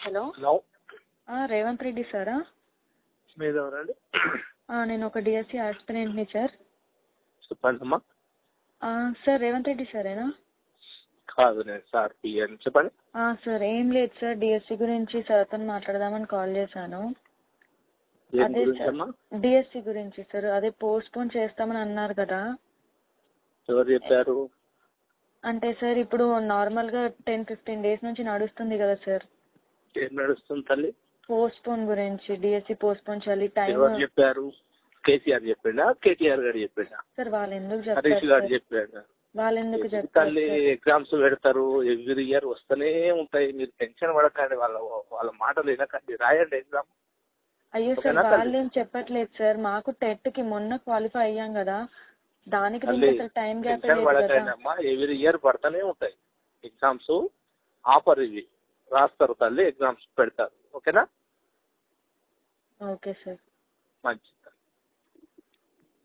Hello hello Revanth Reddy సారా? మీరెవరండి? నేను ఒక డిఎస్సి ఆస్పిరెంట్ని సార్. చెప్పండి అమ్మా. సార్ రేవంత్ రెడ్డి సారేనా? కాదు, నేను సార్ పిఎన్. చెప్పండి. సార్ ఏం లేదు సార్, డిఎస్సి గురించి సార్తో మాట్లాడదామని కాల్ చేశాను. అదే సార్ డిఎస్సి గురించి సార్, అదే పోస్ట్ పోన్ చేస్తామని అన్నారు కదా. ఎవరు చెప్పారు? అంటే సార్ ఇప్పుడు నార్మల్గా 10-15 days నుంచి నడుస్తుంది కదా సార్. ఏం నడుస్తుంది తల్లి? పోస్ట్ పోన్ గురించి, డిఎస్సి పోస్ట్ పోన్ చేయాలి టైం. ఎవరు చెప్పారు? కేసీఆర్ చెప్పిండా, కేటీఆర్ గారు చెప్పిండా? సార్ వాళ్ళు ఎందుకు హరీష్ గారు చెప్తారు? చెప్పాడు. వాళ్ళు ఎందుకు తల్లి చెప్తారు? ఎగ్జామ్స్ పెడతారు, ఎవ్రీ ఇయర్ వస్తూనే ఉంటాయి. మీరు టెన్షన్ పడకండి, వాళ్ళ మాటలు వినకండి, రాయండి ఎగ్జామ్. అయ్యో సార్ వాళ్ళు ఏం చెప్పట్లేదు సార్, మాకు టెట్కి మొన్న క్వాలిఫై అయ్యాం కదా, దానికి అసలు టైం గ్యాప్ టెన్షన్ పడకండి అమ్మా, ఎవ్రీ ఇయర్ పడుతూనే ఉంటాయి ఎగ్జామ్స్. ఆఫర్ ఇవి రాస్తారు తల్లి, ఎగ్జామ్స్ పెడతారు. ఓకేనా? Okay sir. మంచి